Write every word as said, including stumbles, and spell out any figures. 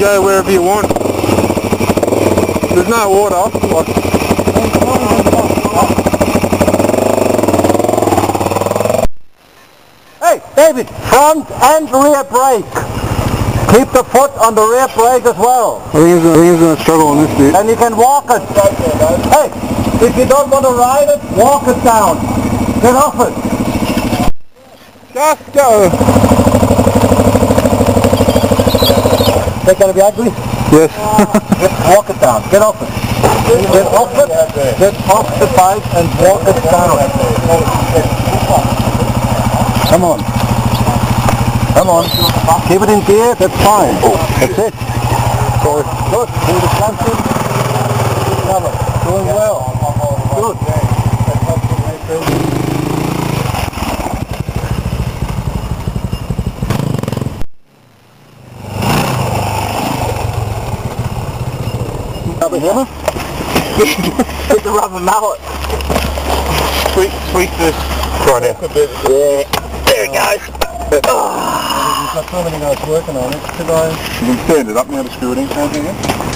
go wherever you want. There's no water. Like, hey, David, front and rear brake. Keep the foot on the rear brake as well. I think he's going to struggle on this bit. And you can walk it. Hey, if you don't want to ride it, walk it down. Get off it. Just go. Is that going to be ugly? Yes. Just walk it down. Get off it. Get off it. Get off the bike and walk it down. Come on. Come on. Keep it in gear. That's fine. That's it. Good. Good. Do the planting. Cover. Doing well. Good. Rubber hammer? Get the rubber mallet. Sweep, sweep this right now. Yeah. There it goes. There's not so many guys working on it. Could I... You can stand it up now to screw it in, can't you?